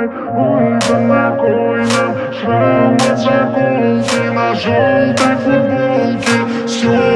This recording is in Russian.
Ой, да на кой нам шрам от заколки на желтой футболке? Все